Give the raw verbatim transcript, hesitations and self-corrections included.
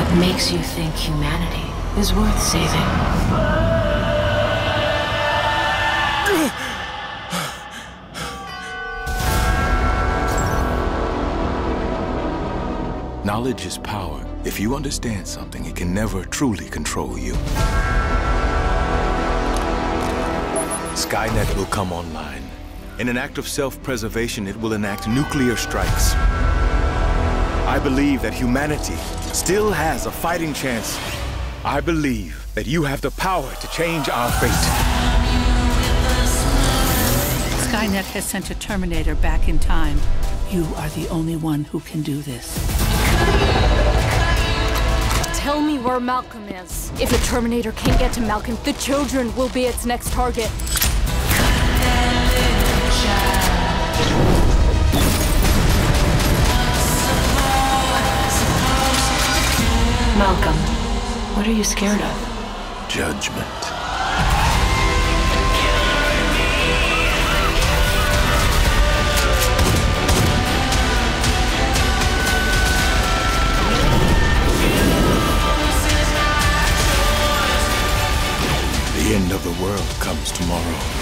What makes you think humanity is worth saving? Knowledge is power. If you understand something, it can never truly control you. Skynet will come online. In an act of self-preservation, it will enact nuclear strikes. I believe that humanity still has a fighting chance. I believe that you have the power to change our fate. Skynet has sent a Terminator back in time. You are the only one who can do this. Tell me where Malcolm is. If the Terminator can't get to Malcolm, the children will be its next target. Malcolm, what are you scared of? Judgment. The end of the world comes tomorrow.